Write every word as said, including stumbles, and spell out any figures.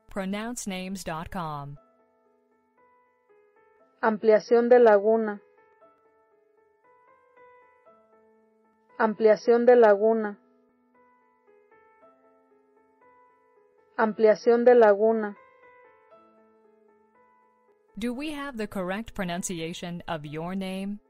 pronounce names dot com. Ampliación de laguna. Ampliación de laguna. Ampliación de laguna. Do we have the correct pronunciation of your name?